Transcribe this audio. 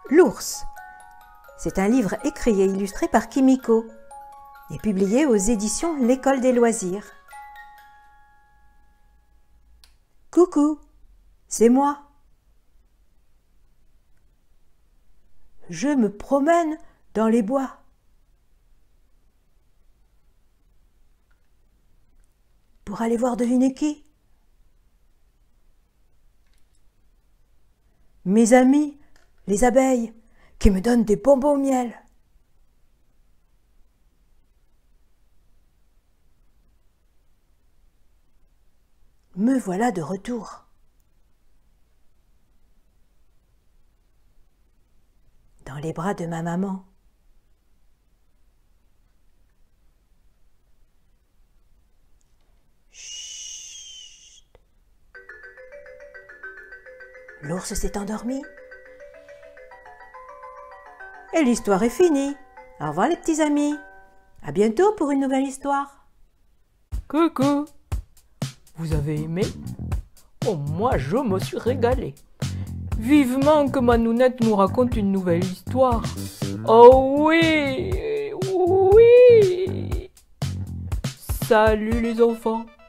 L'ours. C'est un livre écrit et illustré par Kimiko et publié aux éditions L'École des loisirs. Coucou, c'est moi. Je me promène dans les bois. Pour aller voir devinez qui? Mes amis, les abeilles, qui me donnent des bonbons au miel. Me voilà de retour. Dans les bras de ma maman. Chut. L'ours s'est endormi. Et l'histoire est finie. Au revoir les petits amis. À bientôt pour une nouvelle histoire. Coucou! Vous avez aimé? Oh, moi je me suis régalé. Vivement que Manounette nous raconte une nouvelle histoire. Oh oui! Oui! Salut les enfants!